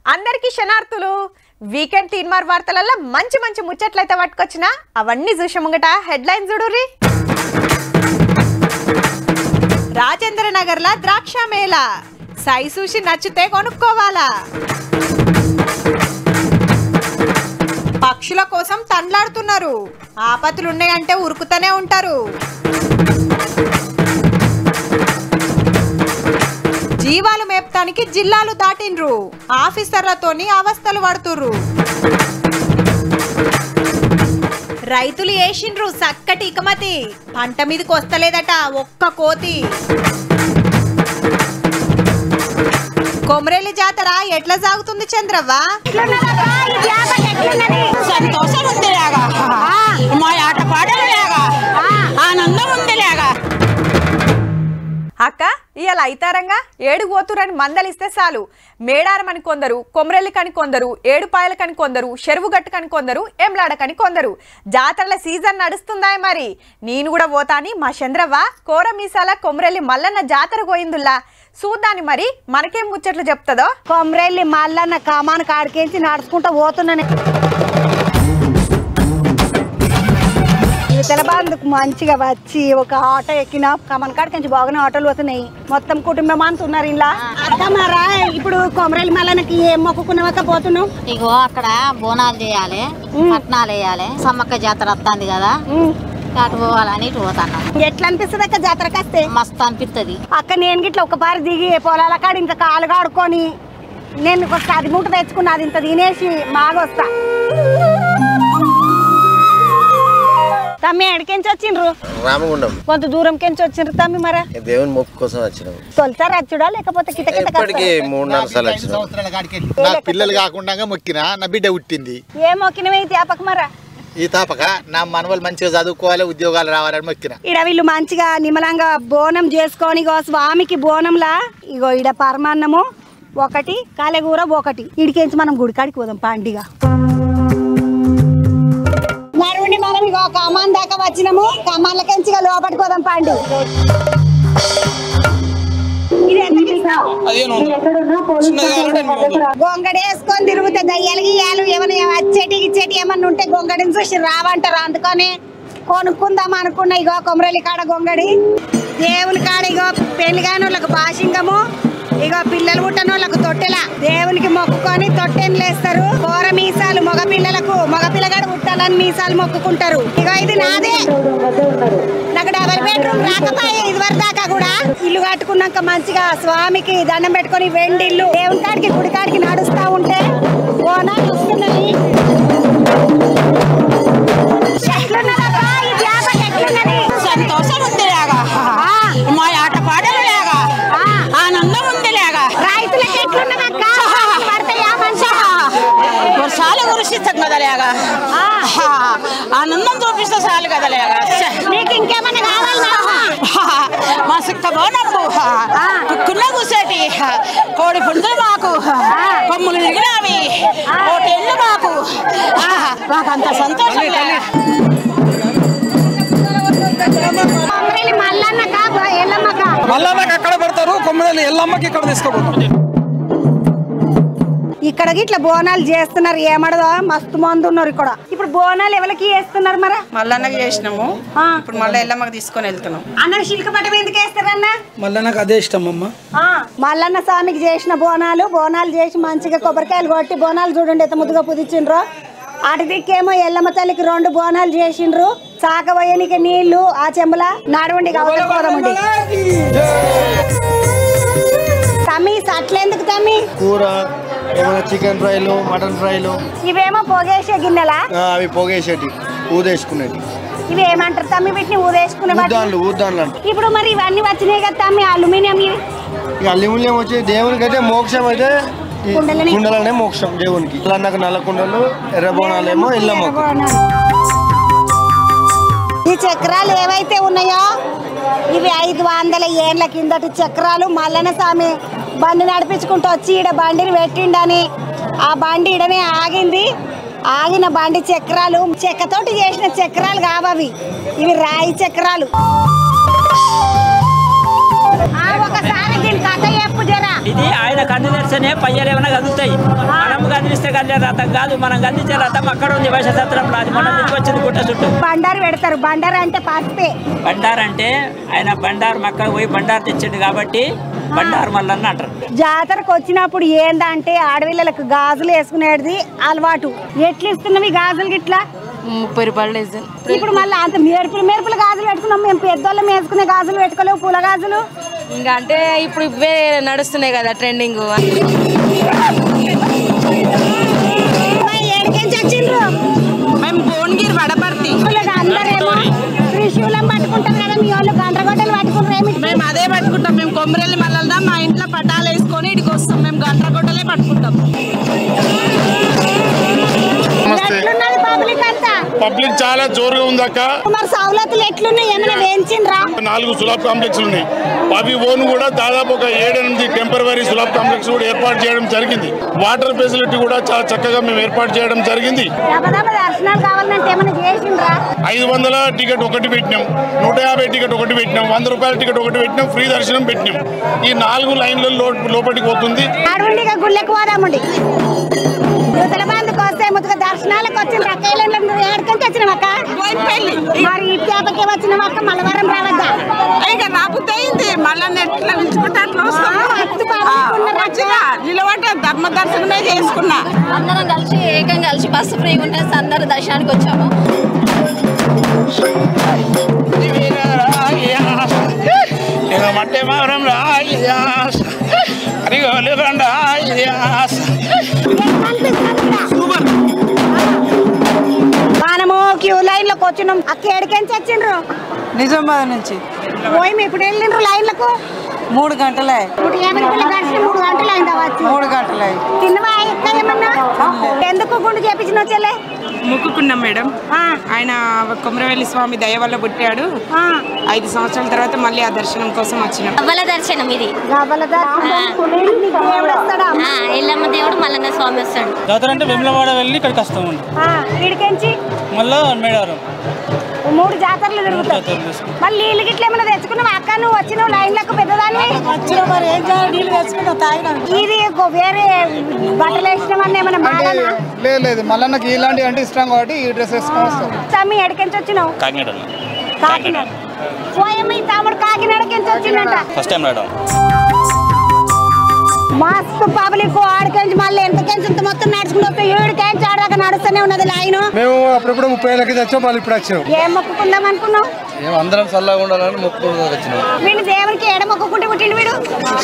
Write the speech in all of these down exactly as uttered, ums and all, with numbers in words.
అందరికీ శనార్థులు వీకెండ్ తీన్మార్ వార్తలలో మంచి మంచి ముచ్చట్లయితే పట్టుకొచ్చినా అవన్నీ చూసి ముంగట హెడ్లైన్స్ చూడుర్రి. రాజేంద్ర నగర్ల ద్రాక్ష మేళ సై చూసి నచ్చితే కొనుక్కోవాలా. పక్షుల కోసం తండ్లాడుతున్నారు, ఆపత్తులున్నాయంటే ఉరుకుతూనే ఉంటారు. జీవాలు మేపటానికి జిల్లాలు దాటిండ్రు, ఆఫీసర్లతోని అవస్థలు పడుతుర్రు. రైతులు వేసిండ్రు చక్కటి ఇకమతి, పంట మీదకి వస్తలేదట ఒక్క కోతి. కొమరేలి జాతర ఎట్లా సాగుతుంది చంద్రవ్వ? సంతోషం ఉంది లేగా, మా ఆట పాటలు లేగా, ఆనందం ఉంది లేగా. అక్క ఇవాళ అయితారంగా ఏడు పోతురని మందలిస్తే చాలు. మేడారమని కొందరు, కొమరెల్లికని కొందరు, ఏడుపాయలకని కొందరు, చెరువుగట్టుకని కొందరు, ఎంలాడకని కొందరు. జాతరల సీజన్ నడుస్తుందా మరి? నేను కూడా పోతాని మా చంద్రవ్వ కోరమీసాల కొమరెల్లి మల్లన్న జాతర పోయిందుల్లా. చూద్దాని మరి మనకేం ముచ్చట్లు చెప్తుందో. కొమరెల్లి మల్లన్న కామాన కాడికేంచి నడుచుకుంటూ పోతున్నాను. తెలబాందుకు మంచిగా వచ్చి ఒక ఆటో ఎక్కిన కమన్ కాడికి బాగానే ఆటోలు వస్తున్నాయి. మొత్తం కుటుంబం అంతా ఉన్నారు ఇలా. అర్థమారా ఇప్పుడు కొమరెల్లి మల్లన్నకి ఏం మొక్కుకున్నాక పోతున్నావు? ఇగో అక్కడ బోనాలు చేయాలి, పట్నాలు వేయాలి, సమ్మక్క జాతర వస్తుంది కదా, అటు పోవాలని ఇటు పోతాను. ఎట్లా అనిపిస్తుంది అక్క జాతరకి వస్తే? మస్తు అనిపిస్తుంది అక్క. నేను గిట్ల ఒక పారి దిగి పొలాల కాడ ఇంత కాలు కాడుకొని నేను ఒక అది మూట తెచ్చుకున్నా, అది ఇంత తినేసి మాగొస్తా. తమ్మి ఎడికెంచి వచ్చిండ్రు? రామగుండం. కొంత దూరం కెంచి వచ్చిండ్రు తమ్మి? మరి దేవుని మొక్కు కోసం వచ్చినాం. తొలిసారి వచ్చుడా లేకపోతే కిట కిట? ఇప్పటికి మూడు నాలుగు సార్లు వచ్చినాం. నా పిల్లలు కాకుండా మొక్కినా, నా బిడ్డ పుట్టింది. ఏ మొక్కినవే తాపక మరా? ఈ తాపక నా మనవలు మంచిగా చదువుకోవాలి, ఉద్యోగాలు రావాలని మొక్కిన. ఇడ వీళ్ళు మంచిగా నిమ్మలంగా బోనం చేసుకొని ఇగో స్వామికి బోనంలా ఇగో ఇడ పరమాన్నము ఒకటి, కాలేగూర ఒకటి. ఇడికెంచి మనం గుడికాడికి పోదాం పండుగ. మరుండి మనం ఇగో కమాన్ దాకా వచ్చినాము, కమాన్లకెంచి లోపలికి పోదాం పండు. గొంగడి వేసుకొని తిరుగుతే దయ్యాలు గియ్యాలు ఏమైనా వచ్చేటి ఇచ్చేటి ఏమన్నా ఉంటే గొంగడిని చూసి రావంటారు. అందుకని కొనుక్కుందాం అనుకున్నా. ఇగో కొమరెల్లి కాడ గొంగడి, దేవుని కాడ ఇగో పెళ్లి కాని వాళ్ళకు బాసింగము, ఇగో పిల్లలు పుట్టని వాళ్ళకు తొట్టెల దేవునికి మొక్కుకొని తొట్టెలు వేస్తారు. కూర మీసాలు మగ పిల్లలకు, మగ పిల్లగాడు పుట్టాలని మీసాలు మొక్కుకుంటారు. ఇగో ఇది నాదే, నాకు డబల్ బెడ్రూమ్ రాకపోయే ఇదివరకు దాకా కూడా. ఇల్లు కట్టుకున్నాక మంచిగా స్వామికి దండం పెట్టుకొని వెండిల్లు దేవుని కాడికి గుడి కాడికి నడుస్తా ఉంటే బోనాలు వస్తున్నాయి. సంతోషం ఉంది లేగా, మా ఆట పాటలు లేగా, ఆనందం ఉంది లేగా. రైతులకు ఎట్లున్నదక్క? వర్షాలు కురిసిస్తాం కదా లేగా, ఆనందం చూపిస్తే చాలు కదా లేగా. నీకు ఇంకేమన్నా కావాలా? మా సుక్క బోనప్పు కుక్కున్న కూసేటి కోడి పుంజులు మాకు, కొమ్ములు దిగినవి కోటెళ్ళు మాకు, మాకంత సంతోషం. మల్లన్నకి ఎక్కడ పెడతారు, కొమ్మరెల్లి ఎల్లమ్మకి ఇక్కడ తీసుకోపోతారు. ఇక్కడ ఇట్లా బోనాలు చేస్తున్నారు. ఏమడదో మస్తు మంది ఉన్నారు ఇక్కడ. ఇప్పుడు బోనాలు ఎవరికి చేస్తున్నారు? మరి మల్లన్నకి చేసినాము, ఇప్పుడు మళ్ళీ ఎల్లమ్మకి తీసుకొని వెళ్తున్నాం. అన్న శిల్క పటం ఎందుకు వేస్తారన్న? మల్లన్నకి అదే ఇష్టం అమ్మ. మల్లన్న స్వామికి చేసిన బోనాలు బోనాలు చేసి మంచిగా కొబ్బరికాయలు కొట్టి బోనాలు చూడండి ఎంత ముద్దుగా పుదిచిండ్రు. అటు దిక్కేమో ఎల్లమ్మ తల్లికి రెండు బోనాలు చేసిండ్రు. సాకబోయనికి నీళ్లు ఆ చెంబుల నడవండి పోదామండి. తమ్మి సట్లేందుకు తమ్మి? కూర, ఏమైనా చికెన్ ఫ్రైలు, మటన్ ఫ్రైలు. ఇవేమో పొగేసే గిన్నెలా? అవి పొగేసేటి, ఊదేసుకునేటి. ఇవి ఏమంటారు తమ్మి? వీటిని ఊదేసుకునే ఊద్దాన్లు ఊద్దాన్లు అంట. ఇప్పుడు మరి ఇవన్నీ వచ్చినాయి కదా తమ్మి, అల్యూమినియం. ఇవి ఇక అల్యూమినియం వచ్చి దేవునికి అయితే మోక్షం అయితే కుండలనే మోక్షం దేవునికి. అన్నకు నల్ల కుండలు, ఎర్ర బోనాలేమో ఎల్లమ్మ. ఈ చక్రాలు ఏవైతే ఉన్నాయో ఇవి ఐదు వందల ఏళ్ల కిందటి చక్రాలు. మల్లన్న స్వామి బండి నడిపించుకుంటూ వచ్చి ఈడ బండిని పెట్టిండని ఆ బండి ఈడనే ఆగింది. ఆగిన బండి చక్రాలు చెక్కతోటి చేసిన చక్రాలు కావవి, ఇవి రాయి చక్రాలు. ఒకసారి దీని కథ చెప్పు జరా. ఇది ఆయన కన్ను తెరిస్తేనే పయ్యలు ఏమైనా కదులుతాయి. మనం కదిలిస్తే కదిలే రథం కాదు, మనం కదిలించే రథం అక్కడ ఉంది వైశసత్రంలో. అది మన మీదకి వచ్చింది గుట్ట చుట్టూ. బండారు పెడతారు. బండారు అంటే పసుపే. బండారు అంటే ఆయన బండారు మక్క పోయి బండారు తెచ్చిండు కాబట్టి బండారు మల్లన్న అంటారు. జాతరకు వచ్చినప్పుడు ఏందంటే ఆడపిల్లలకు గాజులు వేసుకునేది అలవాటు. ఎట్లా ఇస్తున్నవి గాజులు గిట్లా? ముప్పై రూపాయలు ఇప్పుడు మళ్ళీ అంత మెరుపులు మెరుపులు గాజులు పెట్టుకున్నాం. మేము పెద్దోళ్ళం వేసుకునే గాజులు పెట్టుకోలేవు, పూల గాజులు. ఇంకా అంటే ఇప్పుడు ఇవే నడుస్తున్నాయి కదా ట్రెండింగ్. వచ్చిండ్రు మేము భువనగిరి వడపర్తి. అందరేమో త్రిశూలం పట్టుకుంటారు కదా, మీ వాళ్ళు గండ్రగొడ్డలు పట్టుకుంటారు. ఏమిటి? మేము అదే పట్టుకుంటాం. మేము కొమ్మరెల్లి మల్లదా మా ఇంట్లో పటాలు వేసుకొని ఇడికి వస్తాం. మేము గండ్రగొడ్డలే పట్టుకుంటాం. పబ్లిక్ చాలా జోరుగా ఉంది అక్క. మరి సౌలతులు ఎట్లున్నాయి? ఏమైనా వేయించిండ్రా? నాలుగు సులభ కాంప్లెక్స్ ఉన్నాయి. అవి ఓన్ కూడా దాదాపు ఒక ఏడెనిమిది టెంపరవరీ సులభ కాంప్లెక్స్ కూడా ఏర్పాటు చేయడం జరిగింది. వాటర్ ఫెసిలిటీ కూడా చాలా చక్కగా మేము ఏర్పాటు చేయడం జరిగింది. దర్శనాలు కావాలంటే ఏమైనా చేసిండ్రా? ఐదు వందల టికెట్ ఒకటి పెట్టినాం, నూట యాభై టికెట్ ఒకటి పెట్టినాం, వంద రూపాయల టికెట్ ఒకటి పెట్టినాం, ఫ్రీ దర్శనం పెట్టినాం. ఈ నాలుగు లైన్ల లోపలికి పోతుంది. గుళ్ళకి పోదామండి. యువతల బంధుకు వస్తే ముద్దుగా దర్శనాలకు వచ్చిన ఏడుకంటే వచ్చినాం అక్క. మరి ఇప్పటికే వచ్చినాం అక్క. మలవారం రావద్దా? ఇంకా రాబుద్ది అయింది. మళ్ళీ ఎట్లా పిలుచుకుంటే అట్లా నిలబడ్డ ధర్మ దర్శనమే చేసుకున్నా. అందరం కలిసి ఏకం కలిసి బస్సు ఫ్రీగా ఉంటే అందరు దర్శనానికి వచ్చాము. మనము క్యూ లైన్ లోకి వచ్చినాం అక్క. ఏడుకెంచి వచ్చిండ్రు? నిజామాబాద్ నుంచి. పోయి ఇప్పుడు వెళ్ళిండ్రు లైన్లకు? మూడు గంటలే. మూడు గంటలు అయిందా? మూడు గంటలే. తిన్నవా ఎక్క ఏమన్నా? ఎందుకు గుండు చేపించిన వచ్చేలే? మొక్కుకున్నాం మేడం. ఆయన కొమరవెల్లి స్వామి దయ వల్ల పుట్టాడు. ఐదు సంవత్సరాల తర్వాత మళ్ళీ ఆ దర్శనం కోసం వచ్చినాం. గవ్వల దర్శనం ఇది. ఎల్లమ్మ దేవుడు మల్లన్న స్వామి వస్తాడు. జాతర అంటే వెమ్లవాడ వెళ్ళి ఇక్కడికి వస్తామండి. ఇడికెంచి మళ్ళా మేడారం మూడు జాతరలు తిరుగుతాయి. మళ్ళీ నీళ్ళు గిట్ల ఏమైనా తెచ్చుకున్నావు అక్క? నువ్వు వచ్చినావు లైన్లకు పెద్దదాన్ని. ఇది వేరే బట్టలు వేసినామని ఏమైనా బాగానా? లేదు, మళ్ళీ నాకు ఇలాంటి అంటే ఇష్టం కాబట్టి ఈ డ్రెస్ వేసుకొని వస్తాం. తమ్మి ఎక్కడికి వచ్చినావు? కాకినాడ. కాకినాడ. పోయమ్మ ఈ తమ్ముడు కాకినాడకి వచ్చిందంట. ఫస్ట్ టైం రావడం. మస్తు పబ్లిక్ ఆడికెంచి మళ్ళీ ఎంతకెంచి ఇంత మొత్తం నడుచుకుంటూ ఏడుకెంచి ఆడదాకా నడుస్తూనే ఉన్నది లైన్. మేము అప్పుడప్పుడు ముప్పై ఏళ్ళకి వచ్చాం, మళ్ళీ ఇప్పుడు వచ్చాం. ఏం మొక్కుకుందాం అనుకున్నావు? అందరం చల్లగా ఉండాలని మొక్కుకుంటూ వచ్చినాం. వీడు దేవునికి ఎడ మొక్కుకుంటే పుట్టిండు వీడు.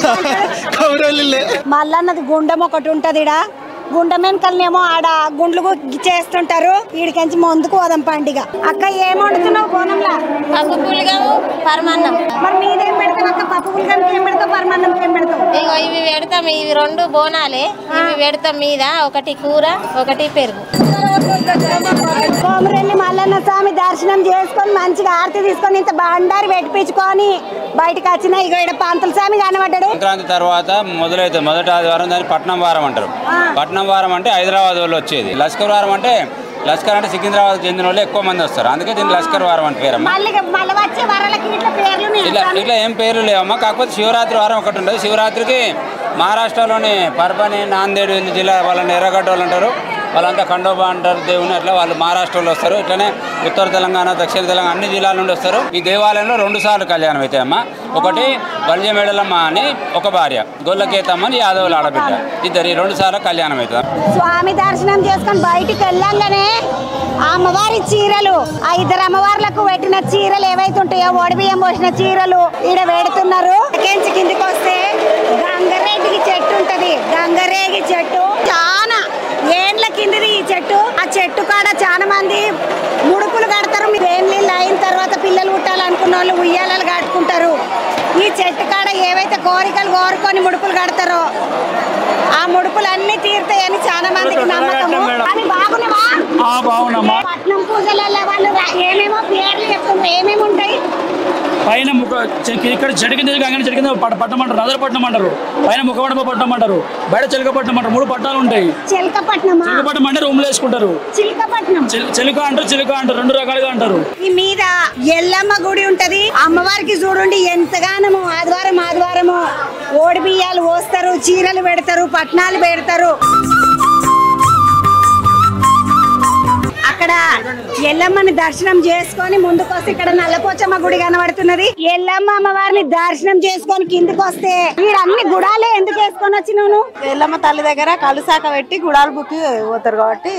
మళ్ళన్నది గుండెం ఒకటి ఉంటది ఇడ. గుండె వెనకలనేమో ఆడ గుండ్లు చేస్తుంటారు. వీడికెంచి ముందుకు పోదాం పండుగ. అక్క ఏం వండుతున్నావు బోనంలా? పప్పు పులిగాము పరమాన్నం. మరి నీదేం పెడతావు అక్క? పప్పు పులిగానికి ఏం పెడతావు, పరమాన్నం ఏం పెడతావు? ఇగో ఇవి పెడతాం. ఇవి రెండు బోనాలే. ఇవి పెడతాం మీద. ఒకటి కూర, ఒకటి పెరుగు. కోమరెల్లి మల్లన్న స్వామి దర్శనం చేసుకొని మంచిగా ఆరతి తీసుకొని ఇంత బండారి పెట్టించుకొని బయటకు వచ్చిన ఇగో ఇక్కడ పంతుల స్వామి కనబడ్డాడు. సంక్రాంతి తర్వాత మొదలైతుంది. మొదటి ఆదివారం దాన్ని పట్నం వారం అంటారు. పట్నం వారం అంటే హైదరాబాద్ వాళ్ళు వచ్చేది. లష్కర్ వారం అంటే లష్కర్ అంటే సికింద్రాబాద్ చెందిన వాళ్ళు ఎక్కువ మంది వస్తారు. అందుకే దీన్ని లష్కర్ వారం అంటే పేరమ్మా. ఇట్లా ఇట్లా ఏం పేర్లు లేవమ్మా. కాకపోతే శివరాత్రి వారం ఒకటి ఉంటుంది. శివరాత్రికి మహారాష్ట్రలోని పర్బని, నాందేడ్ జిల్లా వాళ్ళని ఎర్రగడ్డ వాళ్ళు అంటారు. వాళ్ళంతా ఖండోబా అంటారు దేవుని. అట్లా వాళ్ళు మహారాష్ట్రలో వస్తారు. ఇట్లనే ఉత్తర తెలంగాణ, దక్షిణ తెలంగాణ అన్ని జిల్లాల నుండి వస్తారు. ఈ దేవాలయంలో రెండు సార్లు కళ్యాణం అయితే అమ్మ. ఒకటి బల్జ మేడలమ్మ అని ఒక భార్య, గొల్లకేతమ్మ అని యాదవుల ఆడబిడ్డ, ఇద్దరు ఈ రెండు సార్లు కళ్యాణం అవుతుంది. స్వామి దర్శనం చేసుకొని బయటికి వెళ్ళంగానే ఆ అమ్మవారి చీరలు, ఆ ఇద్దరు అమ్మవార్లకు పెట్టిన చీరలు ఏవైతే ఉంటాయో ఒడిబియ్యం పోసిన చీరలు ఈడ పెడుతున్నారు. కిందికి వస్తే గంగరేగికి చెట్టు ఉంటది. గంగరేగి చెట్టు చాలా ఏండ్ల కిందది ఈ చెట్టు. ఆ చెట్టు కాడ చాలా మంది ముడుపులు కడతారు. మీరు ఏం నీళ్ళు అయిన తర్వాత పిల్లలు పుట్టాలనుకున్న వాళ్ళు ఉయ్యాలలు కట్టుకుంటారు. ఈ చెట్టు కాడ ఏవైతే కోరికలు కోరుకొని ముడుపులు కడతారో ఆ ముడుపులన్నీ అన్ని తీరుతాయని చాలా మందికి నమ్మకము. అవి బాగున్నావా? బాగున్నామా. పట్నం పూజలలో వాళ్ళు ఏమేమో పేర్లు చెప్తున్నారు, ఏమేమి ఉంటాయి? పైన ముఖ ఇక్కడ చెడు కింద కానీ చెడు కింద పట్టమంటారు, నదరపట్నం అంటారు, పైన ముఖపట్నం పట్టం అంటారు, బయట చిలకపట్నం అంటారు. మూడు పట్టాలు ఉంటాయి. చిలకపట్నం చిలకపట్నం అంటే రూమ్లో వేసుకుంటారు. చిలకపట్నం చిలుక అంటారు, చిలుక అంటారు, రెండు రకాలుగా అంటారు. ఈ మీద ఎల్లమ్మ గుడి ఉంటది. అమ్మవారికి చూడండి ఎంతగానము ఆదివారం ఆదివారము ఓడి బియ్యాలు పోస్తారు, చీరలు పెడతారు, పట్నాలు పెడతారు. అక్కడ ఎల్లమ్మని దర్శనం చేసుకొని ముందుకొస్తే ఇక్కడ నల్లపోచమ్మ గుడి కనబడుతున్నది. ఎల్లమ్మ అమ్మవారిని దర్శనం చేసుకొని కిందకి వస్తే వీరన్ని గుడాలే ఎందుకు వేసుకొని వచ్చి నువ్వు? ఎల్లమ్మ తల్లి దగ్గర కలుసాక పెట్టి గుడాలు బుక్కి పోతారు కాబట్టి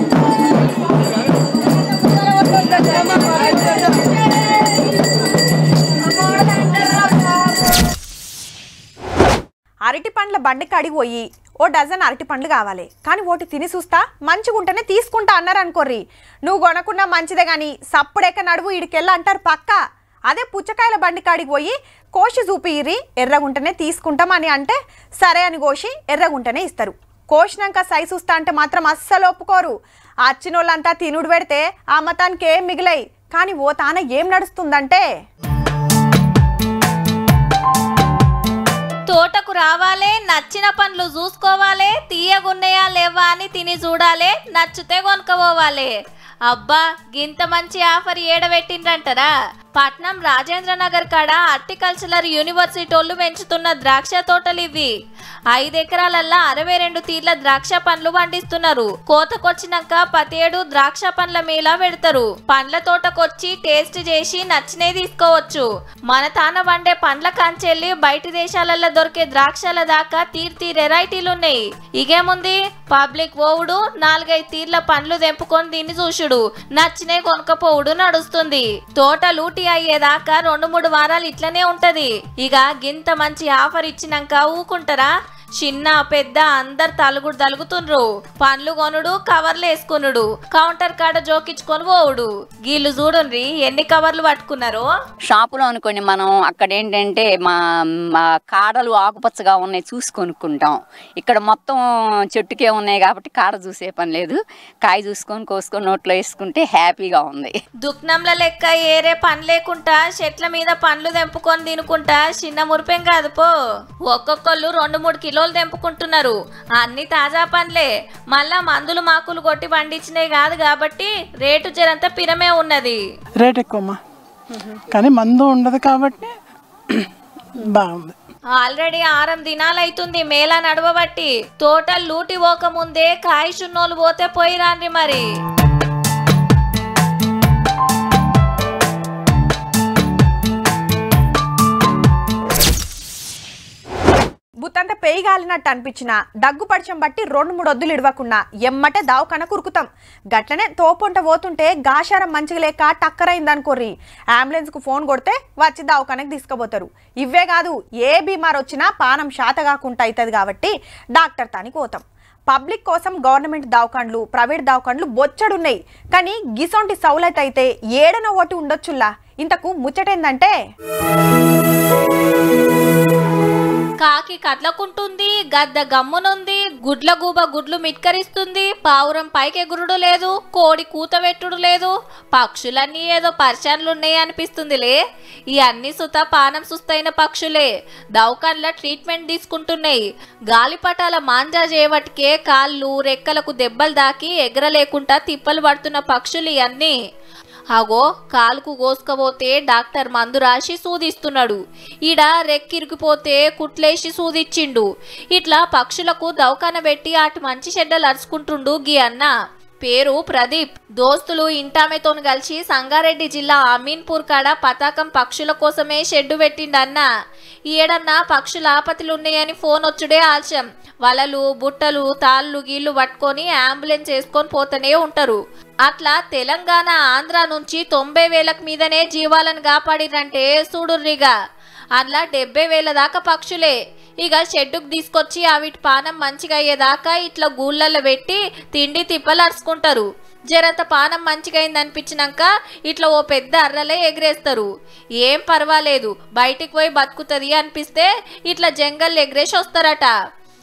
అరటి పండ్ల బండి కాడికి పోయి ఓ డజన్ అరటి పండ్లు కావాలి, కానీ ఓటి తిని చూస్తా మంచిగా ఉంటేనే తీసుకుంటా అన్నారు అనుకోర్రి. నువ్వు కొనకున్నా మంచిదే కానీ సప్పుడెక్క నడువు ఇడికెళ్ళ అంటారు పక్క. అదే పుచ్చకాయల బండి కాడికి పోయి కోసి చూపిరి ఎర్రగుంటనే తీసుకుంటామని అంటే సరే అని కోసి ఎర్రగుంటనే ఇస్తారు. కోసినాక సై చూస్తా అంటే మాత్రం అస్సలు ఒప్పుకోరు. అచ్చినోళ్ళంతా తినుడు పెడితే ఆ మతానికి ఏం మిగిలాయి. కానీ ఓ తాన ఏం నడుస్తుందంటే తోటకు రావాలే, నచ్చిన పండ్లు చూసుకోవాలి, తీయగున్నయా లేవా అని తిని చూడాలి, నచ్చితే కొనుక్కోవాలి. అబ్బా గింత మంచి ఆఫర్ ఏడబెట్టిండ్రంటారా? పట్నం రాజేంద్ర నగర్ కాడ హార్టికల్చరల్ యూనివర్సిటీ వాళ్ళు పెంచుతున్న ద్రాక్ష తోటలు ఇవి. ఐదు ఎకరాలల్లా అరవై రెండు తీర్ల ద్రాక్ష పండ్లు పండిస్తున్నారు. కోతకొచ్చినాక పదిహేడు ద్రాక్ష పండ్ల మేళా పెడతారు. పండ్ల తోటకొచ్చి టేస్ట్ చేసి నచ్చినే తీసుకోవచ్చు. మన తాన వండే పండ్ల కంచెల్లి బయట దేశాలల్లో దొరికే ద్రాక్షల దాకా తీర్ తీర్ వెరైటీలు ఉన్నాయి. ఇగేముంది పబ్లిక్ ఓవుడు, నాలుగైదు తీర్ల పండ్లు తెంపుకొని దీన్ని చూసుడు, నచ్చినే కొనుక్కపోవుడు నడుస్తుంది. తోట లూటి అయ్యేదాకా రెండు మూడు వారాలు ఇట్లనే ఉంటది. ఇక గింత మంచి ఆఫర్ ఇచ్చినాక ఊకుంటారా? చిన్న పెద్ద అందరు తలుగుడు తలుగుతుండ్రు. పండ్లు కొనుడు, కవర్లు వేసుకునుడు, కౌంటర్ కాడ జోకించుకొని పోవుడు. గీళ్ళు చూడండి ఎన్ని కవర్లు పట్టుకున్నారో. షాపులో అనుకోండి మనం అక్కడ ఏంటంటే మా మా కాడలు ఆకుపచ్చగా ఉన్నాయి చూసి కొనుక్కుంటాం. ఇక్కడ మొత్తం చెట్టుకే ఉన్నాయి కాబట్టి కాడ చూసే పని లేదు. కాయ చూసుకొని కోసుకొని నోట్లో వేసుకుంటే హ్యాపీగా ఉంది. దుక్నంల లెక్క ఏరే పని లేకుండా చెట్ల మీద పండ్లు తెంపుకొని తినుకుంటా చిన్న మురిపేం కాదు పో. ఒక్కొక్కళ్ళు రెండు మూడు కిలో తెంపుకుంటున్నారు. అన్ని తాజా పండ్లే, మళ్ళా మందులు మాకులు కొట్టి పండించినవి కాదు కాబట్టి రేటు జరంతా పిరమే ఉన్నది. రేట్ ఎక్కువమ్మా, కానీ మందు ఉండదు కాబట్టి బాగుంది. ఆల్రెడీ ఆరం దినాలు అవుతుంది మేళా నడవబట్టి. తోటలు లూటి పోక ముందే కాయచున్నోళ్ళు పోతే పోయి రాండి మరి. బుత్తంతా పేయి గాలినట్టు అనిపించిన దగ్గు పడిచం బట్టి రెండు మూడు వద్దులు ఇడవకున్నా ఎమ్మటే దావకన కురుకుతాం. గట్లనే తోపొంట పోతుంటే గాషారం మంచిగా లేక టక్కరైందనుకోర్రి, అంబులెన్స్కు ఫోన్ కొడితే వచ్చి దావకనకు తీసుకుపోతారు. ఇవే కాదు ఏ బీమార్ వచ్చినా పానం శాత కాకుండా అవుతుంది కాబట్టి డాక్టర్ తానికి పోతాం. పబ్లిక్ కోసం గవర్నమెంట్ దవాఖాన్లు, ప్రైవేట్ దవాఖాన్లు బొచ్చడున్నాయి. కానీ గిసొంటి సౌలత్ అయితే ఏడన ఒకటి ఉండొచ్చుల్లా. ఇంతకు ముచ్చటేందంటే కాకి కట్లకుంటుంది, గద్ద గమ్మునుంది, గుడ్ల గూబ గుడ్లు మిట్కరిస్తుంది, పావురం పైకెగురుడు లేదు, కోడి కూతబెట్టుడు లేదు, పక్షులన్నీ ఏదో పరిచయాలున్నాయి అనిపిస్తుందిలే. ఈ అన్ని సుత పానం సుస్తైన పక్షులే దవాఖాన్ల ట్రీట్మెంట్ తీసుకుంటున్నాయి. గాలిపటాల మాంజా చేయవటికే కాళ్ళు రెక్కలకు దెబ్బలు దాకి ఎగరలేకుండా తిప్పలు పడుతున్న పక్షులు ఇవన్నీ. అగో కాలుకు కోసుకపోతే డాక్టర్ మందు రాసి సూదిస్తున్నాడు, ఈడ రెక్కిరికిపోతే కుట్లేసి సూదిచ్చిండు. ఇట్లా పక్షులకు దవాఖాన పెట్టి అటు మంచి చెడ్డలు అరుచుకుంటుండు గీ అన్న. పేరు ప్రదీప్. దోస్తులు ఇంటామెతోని కలిసి సంగారెడ్డి జిల్లా అమీన్పూర్ కాడ పతాకం పక్షుల కోసమే షెడ్డు పెట్టిండన్న. ఏడన్నా పక్షుల ఆపత్తులున్నాయని ఫోన్ వచ్చుడే ఆలస్యం. వలలు బుట్టలు తాళ్ళు గీళ్ళు పట్టుకొని అంబులెన్స్ వేసుకొని పోతూనే ఉంటారు. అట్లా తెలంగాణ ఆంధ్ర నుంచి తొంభై వేలకు మీదనే జీవాలను కాపాడిరంటే చూడుర్రిగా. అట్లా డెబ్బై వేల దాకా పక్షులే. ఇక షెడ్డుకు తీసుకొచ్చి అవిటి పానం మంచిగా అయ్యేదాకా ఇట్లా గూళ్ళల్లో పెట్టి తిండి తిప్పలు అరుచుకుంటారు. జరంత పానం మంచిగా అయింది అనిపించినాక ఇట్లా ఓ పెద్ద అర్రలే ఎగిరేస్తారు. ఏం పర్వాలేదు బయటికి పోయి బతుకుతుంది అనిపిస్తే ఇట్లా జంగల్ ఎగిరేసి వస్తారట.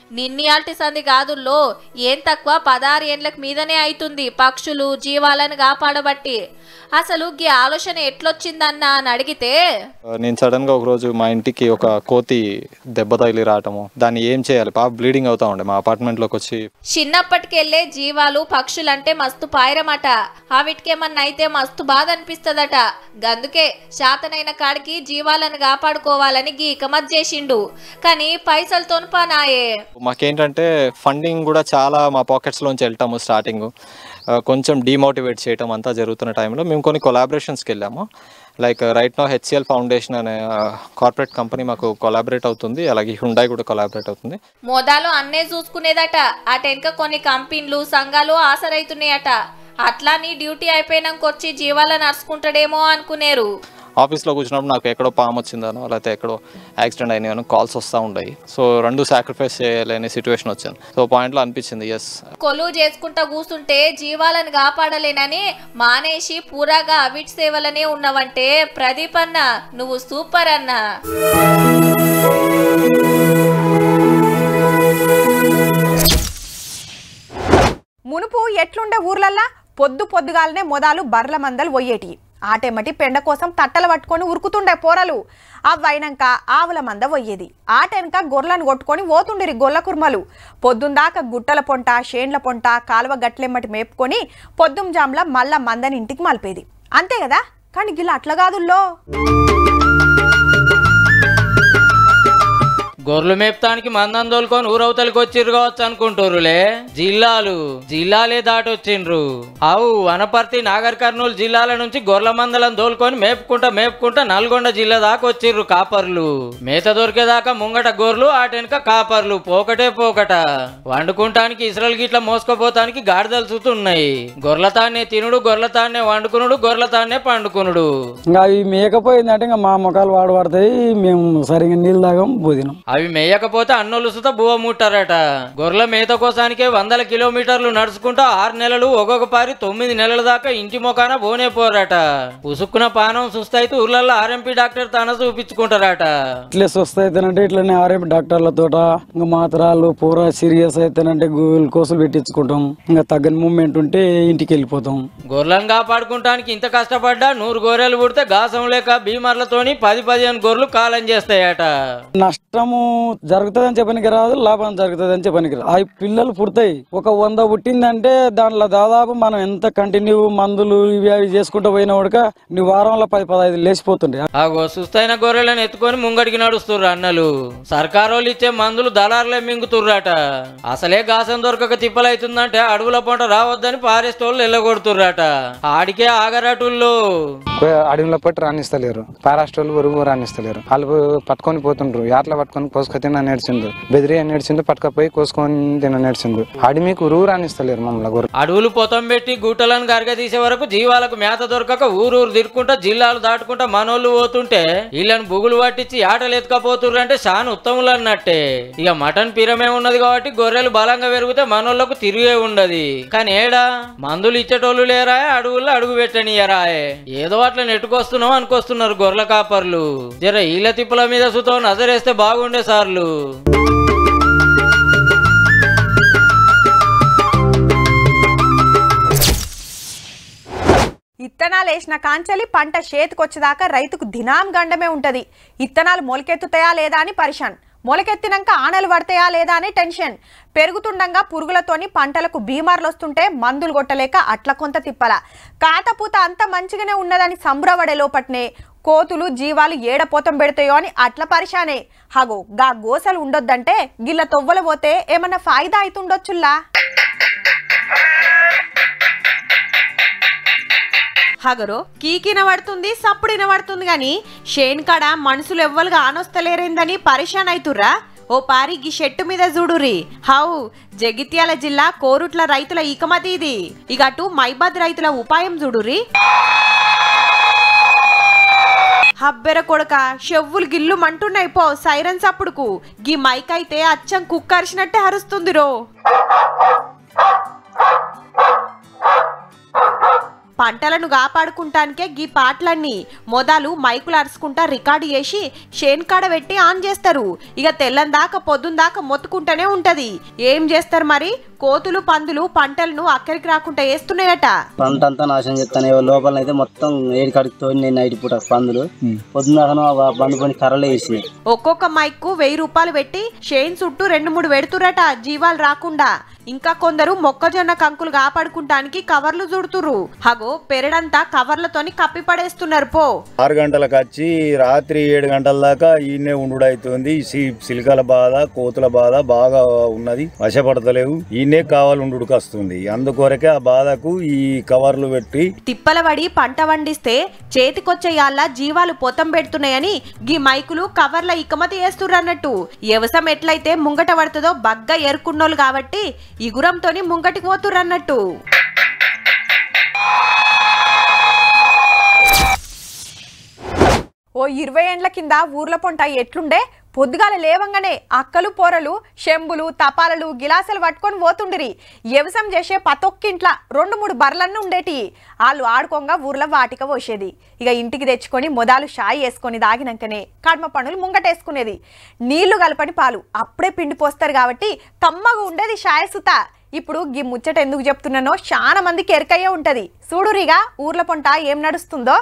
నిన్నయాల్టి సంది కాదుల్లో ఏం తక్కువ పదహారు ఏండ్లకు మీదనే అవుతుంది పక్షులు జీవాలను కాపాడబట్టి. అసలు ఈ ఆలోచన ఎట్లొచ్చిందన్న అని అడిగితే, నేను సడన్ గా ఒకరోజు మా ఇంటికి ఒక కోతి దెబ్బ తగిలి రావటము, దాన్ని ఏం చేయాలి, పాప బ్లీడింగ్ అవుతా ఉండే మా అపార్ట్మెంట్ లోకి వచ్చి. చిన్నప్పటికెళ్లే జీవాలు పక్షులంటే మస్తు పాయరమట, వాటికేమన్నా అయితే మస్తు బాధ అనిపిస్తదట. గందుకే శాతనైన కాడికి జీవాలను కాపాడుకోవాలని గీకమత్ చేసిండు. కానీ పైసలతో పనాయే. మాకేంటంటే ఫండింగ్ కూడా చాలా మా పాకెట్స్ లోంచి వెళ్తాము. స్టార్టింగ్ కొంచెం డిమోటివేట్ చేయటం అంతా జరుగుతున్న టైంలో మేము కొన్ని కొలాబరేషన్స్కి వెళ్ళాము. Like right now HCL foundation అనే కార్పొరేట్ కంపెనీ మాకు కొలాబరేట్ అవుతుంది, అలాగే హ్యుండాయ్ కూడా కొలాబరేట్ అవుతుంది. మోదాలు అన్నే చూసుకునేదట, అటెనక కొన్ని కంపెనీలు సంఘాలు ఆసరైతున్నాయట. అట్లా నీ డ్యూటీ అయిపోయినాక వచ్చి జీవాలను నడుచుకుంటాడేమో అనుకునేరు. ఆఫీస్లో కూర్చున్నప్పుడు నాకు ఎక్కడో పాము వచ్చిందనో లేకపోతే ఎక్కడో యాక్సిడెంట్ అయినాయనో కాల్స్ వస్తూ ఉంటాయి. సో రెండు సాక్రిఫైస్ చేయలేని సిచ్యువేషన్ వచ్చింది. సో పాయింట్లో అనిపించింది ఎస్ కొలువు చేసుకుంటా కూర్చుంటే జీవాలను కాపాడలేనని మానేసి పూరాగా అవిట్ సేవలనే ఉన్నవంటే ప్రదీప్ అన్న నువ్వు సూపర్ అన్న. మునుపు ఎట్లుండే ఊర్లల్లా పొద్దు పొద్దుగాలనే మొదలు బర్ల మందలు పోయేటి. ఆటేమటి పెండ కోసం తట్టలు పట్టుకొని ఉరుకుతుండే పోరలు. అవైనాక ఆవుల మంద పోయేది. ఆటెనక గొర్రెలను కొట్టుకొని పోతుండిరి గొల్ల కుర్మలు. పొద్దుందాకా గుట్టల పొంట షేన్ల పొంట కాలువ గట్లెమ్మటి మేపుకొని పొద్దుం జామ్ల మళ్ళా మందని ఇంటికి మలిపేది. అంతే కదా, కానీ గిల్ల అట్లా కాదుల్లో. గొర్రెలు మేపుతానికి మందం తోలుకొని ఊరవతలకి వచ్చిర్రు కావచ్చు అనుకుంటురులే. జిల్లాలు జిల్లాలే దాటొచ్చిండ్రు. అవు వనపర్తి నాగర్ కర్నూలు జిల్లాల నుంచి గొర్రెల మందలను తోలుకొని మేపుకుంటా మేపుకుంటా నల్గొండ జిల్లా దాకా వచ్చిర్రు కాపర్లు. మేత దొరికేదాకా ముంగట గొర్రెలు ఆటెనక కాపర్లు పోకటే పోకట. వండుకుంటానికి ఇసురలు గిట్ల మోసుకపోతానికి గాడిదలు చూతున్నాయి. గొర్రెల తాన్నే తినుడు, గొర్రెల తాన్నే వండుకునుడు, గొర్రెల తాన్నే పండుకునుడు. ఇంకా అవి మేకపోయిందంటే ఇంకా మా ముఖాలు వాడు పడతాయి, మేము సరిగ్గా నీళ్ళు తాగం పోదినాం. అవి మేయకపోతే అన్నోళ్ళు సుత బువ్వ ముట్టారట. గొర్రెల మేత కోసానికే వందల కిలోమీటర్లు నడుచుకుంటూ ఆరు నెలలు ఒక్కొక్క పారి తొమ్మిది నెలల దాకా ఇంటి మొకాన బోనే పోరట. ఉసుక్కున పానం సుస్తైతే ఊర్లలో ఆర్ఎంపీ డాక్టర్ తన చూపించుకుంటారట. ఇట్లే సుస్థ అయితేనంటే ఇట్లనే ఆర్ఎంపీ డాక్టర్లతో ఇంకా మాత్రాలు పూరా సీరియస్ అయితేనంటే గ్లూకోసులు పెట్టించుకుంటాం. ఇంకా తగ్గని మూమెంట్ ఉంటే ఇంటికి వెళ్ళిపోతాం. గొర్రెలను కాపాడుకుంటానికి ఇంత కష్టపడ్డా నూరు గొర్రెలు పుడితే గాసం లేక బీమార్లతోని పది పదిహేను గొర్రెలు కాలం చేస్తాయట. నష్టము జరుగుతుందని చెప్పనికి రాదు, లాభం జరుగుతుందని చెప్పనికి రాదు. ఆ పిల్లలు పుడతాయి. ఒక వంద పుట్టిందంటే దాంట్లో దాదాపు మనం ఎంత కంటిన్యూ మందులు ఇవి అవి చేసుకుంటూ పోయినా కూడా నీ వారంలో పది పదహైదు లేచిపోతుండే. ఆ సుస్తైన గొర్రెలను ఎత్తుకొని ముంగడికి నడుస్తుర్రు అన్నలు. సర్కారోళ్ళు ఇచ్చే మందులు దళారులే మింగుతుర్రట. అసలే గాసం దొరకక తిప్పలైతుందంటే అడవుల పంట రావద్దని ఫారెస్ట్ వాళ్ళు ఎల్లగొడుతుర్రట. ఆడికే ఆగరటుల్లో అడవిలో పట్టి రాణిస్తలేరు, ఫారెస్ట్ వాళ్ళు ఉరుగు రాణిస్తలేరు. వాళ్ళు పట్టుకొని పోతుండ్రు. యాట్ల పట్టుకొని కోసుకొని తిన నేర్చిండు, బెదిరి నేర్చిండు, పట్టుకపోయి కోసుకొని తిన నేర్చిండు. అడవికి ఉరుగు రాణిస్తలేరు మమ్మల్ని. అడవులు పొతం పెట్టి గుట్టలను గరగ తీసే వరకు జీవాలకు మేత దొరకక ఊరూరు తిరుక్కుంటా జిల్లాలు దాటుకుంటా మనోళ్ళు పోతుంటే వీళ్ళని బుగులు పట్టించి ఆటలు ఎత్తుకపోతుర్రు అంటే చాలా ఉత్తములు అన్నట్టే. ఇక మటన్ పిరమే ఉన్నది కాబట్టి గొర్రెలు బలంగా పెరిగితే మనోళ్లకు తిరిగే ఉండదు. కానీ ఏడా మందులు ఇచ్చేటోళ్ళు లేరా, అడవుల్లో అడుగు పెట్టనియరాయే. ఏదో అట్లా నెట్టుకొస్తున్నాం అనుకొస్తున్నారు గొర్రెల కాపర్లు. జర ఈల తిప్పుల మీద సుతో నజరేస్తే బాగుండే సార్లు. ఇత్తనాలు వేసిన కాంచలి పంట చేతికొచ్చేదాకా రైతుకు దినాం గండమే ఉంటది. ఇత్తనాలు మొలకెత్తుతాయా లేదా అని పరిశాన్, మొలకెత్తినాక ఆనలు పడతాయా లేదా అని టెన్షన్. పెరుగుతుండగా పురుగులతోని పంటలకు బీమార్లు వస్తుంటే మందులు కొట్టలేక అట్ల కొంత తిప్పల. కాతపూత అంత మంచిగానే ఉన్నదని సంబరపడే లోపట్నే కోతులు జీవాలు ఏడపోతం పెడతాయో అని అట్ల పరిశానే. హగో గా గోసలు ఉండొద్దంటే గిల్ల తొవ్వలు పోతే ఏమన్నా ఫాయిదా అవుతుండొచ్చుల్లా. హగరో కీకిన పడుతుంది, సప్పుడిన పడుతుంది గాని షేన్ కాడ మనుషులు ఎవ్వలుగా ఆనొస్తలేరేందని పరిశాన్ అయితుర్రా. ఓ పారి గీ షెట్టు మీద చూడురి. హౌ జగిత్యాల జిల్లా కోరుట్ల రైతుల ఇకమతి ఇది. ఇక అటు మైబాద్ రైతుల ఉపాయం చూడురి. హబ్బెర కొడక చెవులు గిల్లు మంటున్నాయి పో సైరన్ సప్పుడుకు. గీ మైక్ అయితే అచ్చం కుక్కరిసినట్టే హరుస్తుంది రో. పంటలను కాపాడుకుంటానికే గీ పాటలన్నీ మొదలు మైకులు అరుచుకుంటా రికార్డు చేసి షేన్కాడ పెట్టి ఆన్ చేస్తారు. ఇక తెల్లందాకా పొద్దుందాకా మొత్తుకుంటూనే ఉంటది. ఏం చేస్తారు మరి? కోతులు పందులు పంటలను అక్కడికి రాకుండా వేస్తున్నాయట. పంట అంతా నాశనం చేస్తాను. లోపల అయితే మొత్తం ఏడు కడికి తోని నేను నైట్ పూట పందులు పొద్దున్న బండు పని కర్రలు వేసినాయి. ఒక్కొక్క మైక్ కు వెయ్యి రూపాయలు పెట్టి షేన్ చుట్టూ రెండు మూడు పెడుతురట జీవాలు రాకుండా. ఇంకా కొందరు మొక్కజొన్న కంకులు కాపాడుకుంటానికి కవర్లు చుడుతురు. హగో పెరడంతా కవర్లతోని కప్పి పడేస్తున్నారు. పో ఆరు గంటలకు వచ్చి రాత్రి ఏడు గంటల దాకా ఈయనే ఉండు అవుతుంది. సిలికల బాధ కోతుల బాధ బాగా ఉన్నది. వశపడతలేవు. ఈయనే కావాలి ఉండుకు వస్తుంది. అందుకొరకే ఆ బాధకు ఈ కవర్లు పెట్టి తిప్పలబడి పంట వండిస్తే చేతికొచ్చేయాళ్ళ జీవాలు పొతం పెడుతున్నాయని గీ మైకులు కవర్ల ఇకమతి వేస్తుర్రు అన్నట్టు. వ్యవసాయం ఎట్లయితే ముంగట పడుతుందో బగ్గా ఏరుకున్నోళ్ళు కాబట్టి ఇగురంతోని ముంగటికి పోతుర్రు అన్నట్టు. ఓ ఇరవై ఏండ్ల కింద ఊర్ల పొంట ఎట్లుండే? పొద్దుగాల లేవంగానే అక్కలు పోరలు చెంబులు తపాలలు గిలాసులు పట్టుకొని పోతుండిరి. వ్యవసాయం చేసే పతొక్కింట్ల రెండు మూడు బర్లన్నీ ఉండేటి. వాళ్ళు ఆడుకోగా ఊర్లో వాటిక పోసేది. ఇక ఇంటికి తెచ్చుకొని మొదలు షాయి వేసుకొని దాగినాకనే కడమ పనులు ముంగటేసుకునేది. నీళ్లు కలపని పాలు అప్పుడే పిండి పోస్తారు కాబట్టి కమ్మగా ఉండేది షాయ సుత. ఇప్పుడు గీ ముచ్చట ఎందుకు చెప్తున్నానో చాలా మందికి ఎరకయ్యే ఉంటది. చూడురిగా ఊర్ల పొంట ఏం నడుస్తుందో.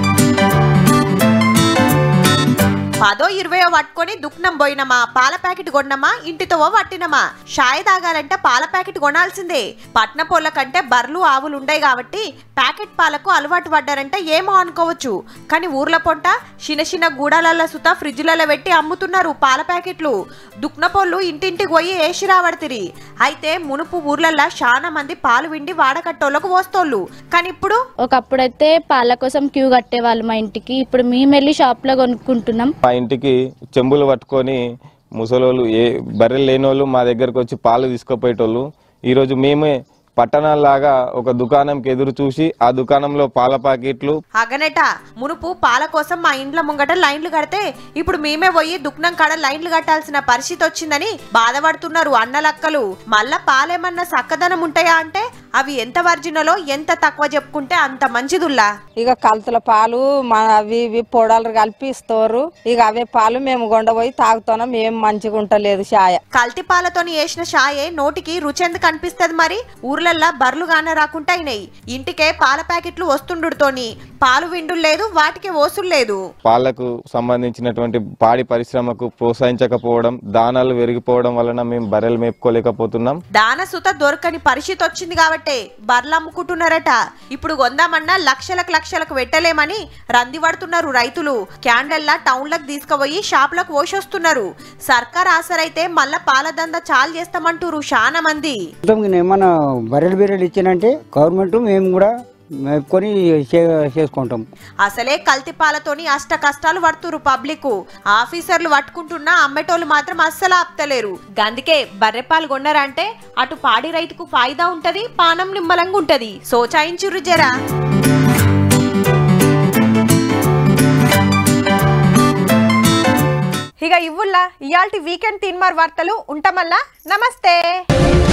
పదో ఇరవయో పట్టుకొని దుఃఖనం పోయినమా, పాల ప్యాకెట్ కొన్నమా, ఇంటితో పట్టినమా. షాయి తాగాలంటే పాల ప్యాకెట్ కొనాల్సిందే. పట్న పొల్ల కంటే బర్లు ఆవులు ఉండయి కాబట్టి ప్యాకెట్ పాలకు అలవాటు పడ్డారంటే ఏమో అనుకోవచ్చు. కానీ ఊర్ల పొంట చిన్న చిన్న గూడాల సుత ఫ్రిడ్జ్లలో పెట్టి అమ్ముతున్నారు పాల ప్యాకెట్లు. దుఃఖనపోళ్ళు ఇంటింటికి పోయి వేసి రాబడితిరి. అయితే మునుపు ఊర్లల్లో చాలా మంది పాలు విండి వాడకట్టోళ్ళకు పోస్తోళ్ళు. కానీ ఇప్పుడు ఒకప్పుడైతే పాల కోసం క్యూ కట్టేవాళ్ళు మా ఇంటికి. ఇప్పుడు మేము వెళ్ళి షాప్ లో కొనుక్కుంటున్నాం. మా ఇంటికి చెంబులు పట్టుకొని ముసలోళ్ళు ఏ బర్రెలు లేనోళ్ళు మా దగ్గరకు వచ్చి పాలు తీసుకుపోయేటోళ్ళు. ఈరోజు మేమే పట్టణాల్లాగా ఒక దుకాణంకి ఎదురు చూసి ఆ దుకాణంలో పాల ప్యాకెట్లు అగనట మునుపు పాల కోసం మా ఇండ్ల ముంగట లైన్లు కడితే ఇప్పుడు మేమే పోయి దుకాణం కాడ లైన్లు కట్టాల్సిన పరిస్థితి వచ్చిందని బాధపడుతున్నారు అన్నలక్కలు. మళ్ళా పాలేమన్నా చక్కదనం ఉంటాయా అంటే అవి ఎంత వర్జినలో ఎంత తక్కువ చెప్పుకుంటే అంత మంచిదుల్లా. ఇక కలుతుల పాలు అవి ఇవి పొడలు కలిపి ఇస్తారు. ఇక అవే పాలు మేము కొండపోయి తాగుతున్నాం. ఏం మంచిగా ఉంటలేదు షాయ. కల్తీ పాలతోని వేసిన షాయే నోటికి రుచి ఎందుకు అనిపిస్తుంది మరి? ఊర్లల్లా బర్లు గాన రాకుండా అయినాయి. ఇంటికే పాల ప్యాకెట్లు వస్తుండుతోని పాలు విండులు లేదు, వాటికి ఓసులు లేదు. పాలకు సంబంధించినటువంటి పాడి పరిశ్రమకు ప్రోత్సహించకపోవడం, దానాలు పెరిగిపోవడం వలన మేము బర్రెలు మేపుకోలేకపోతున్నాం. దాన సుత దొరకని పరిస్థితి వచ్చింది కాబట్టి బర్లు అమ్ముకుంటున్నారట. ఇప్పుడు కొందామన్నా లక్షలకు లక్షలకు పెట్టలేమని రంది పడుతున్నారు రైతులు. క్యాండల్లా టౌన్లకు తీసుకుపోయి షాపులకు పోషొస్తున్నారు. సర్కార్ ఆసరైతే మళ్ళా పాలదంద చాలు చేస్తామంటారు చాలా మంది. ఏమన్నా బర్రెలు బర్రెలు ఇచ్చానంటే గవర్నమెంట్ మేము కూడా మేపుకొని చేసుకుంటాం. అసలే కల్తీ పాలతోని అష్ట కష్టాలు పడుతురు పబ్లిక్. ఆఫీసర్లు పట్టుకుంటున్నా అమ్మేటోళ్ళు మాత్రం అస్సలు ఆపుతలేరు. గందుకే బర్రె పాలు కొన్నారంటే అటు పాడి రైతుకు ఫాయిదా ఉంటది, పానం నిమ్మలంగా ఉంటది. సోచాయించురు జరా. ఇక ఇవ్వుల్లా ఇయాల్టి వీకెండ్ తీన్మార్ వార్తలు ఉంటామల్లా. నమస్తే.